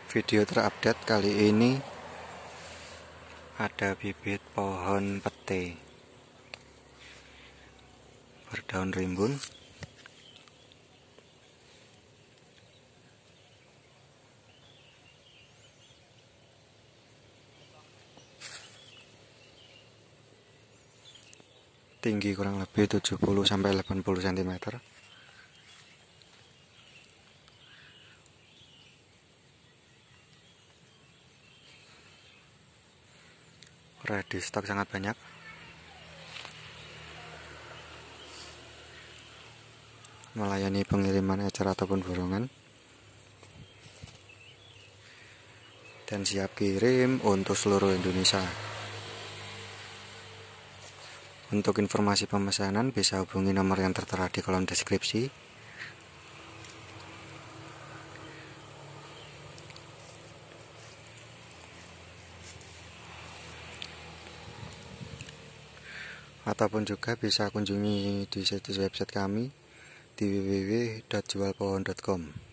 Video terupdate kali ini ada bibit pohon pete berdaun rimbun. Tinggi kurang lebih 70-80 cm. Ready stok sangat banyak. Melayani pengiriman ecer ataupun borongan. Dan siap kirim untuk seluruh Indonesia. Untuk informasi pemesanan bisa hubungi nomor yang tertera di kolom deskripsi. Ataupun juga bisa kunjungi di situs website kami di www.jualpohon.com.